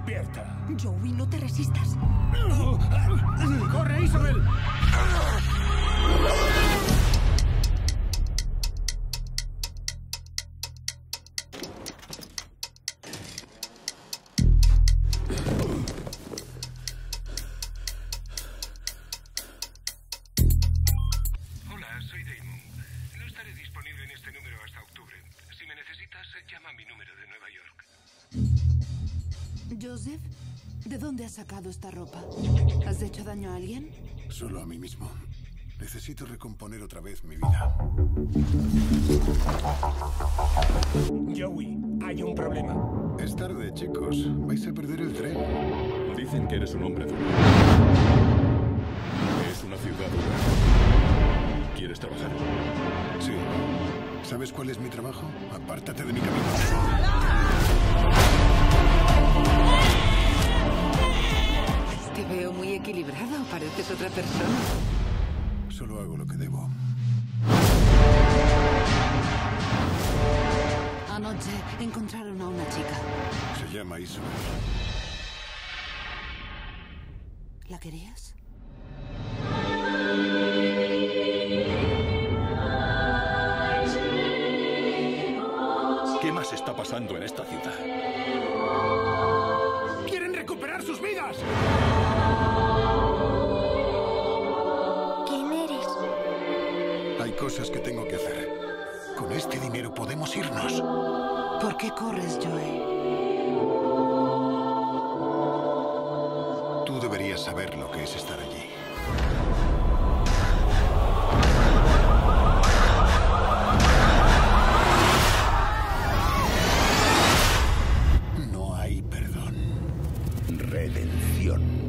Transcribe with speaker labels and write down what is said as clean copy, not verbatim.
Speaker 1: Despierta.
Speaker 2: Joey, no te resistas.
Speaker 1: ¡Corre, Isabel!
Speaker 3: Hola, soy Damon. No estaré disponible en este número hasta octubre. Si me necesitas, llama a mi número de Nueva York.
Speaker 2: Joseph, ¿de dónde has sacado esta ropa? ¿Has hecho daño a alguien?
Speaker 4: Solo a mí mismo. Necesito recomponer otra vez mi vida.
Speaker 1: Joey, hay un problema.
Speaker 4: Es tarde, chicos. Vais a perder el tren.
Speaker 5: Dicen que eres un hombre duro. Es una ciudad dura. ¿Quieres trabajar?
Speaker 4: Sí. ¿Sabes cuál es mi trabajo? Apártate de mi camino.
Speaker 2: Te veo muy equilibrado. Pareces otra persona.
Speaker 4: Solo hago lo que debo.
Speaker 2: Anoche encontraron a una chica.
Speaker 4: Se llama Isabel.
Speaker 2: ¿La querías?
Speaker 5: ¿Qué más está pasando en esta ciudad?
Speaker 1: ¡Quieren recuperar sus vidas!
Speaker 6: ¿Quién eres?
Speaker 4: Hay cosas que tengo que hacer. Con este dinero podemos irnos.
Speaker 2: ¿Por qué corres, Joey?
Speaker 4: Tú deberías saber lo que es estar allí. No hay perdón.
Speaker 1: Redención.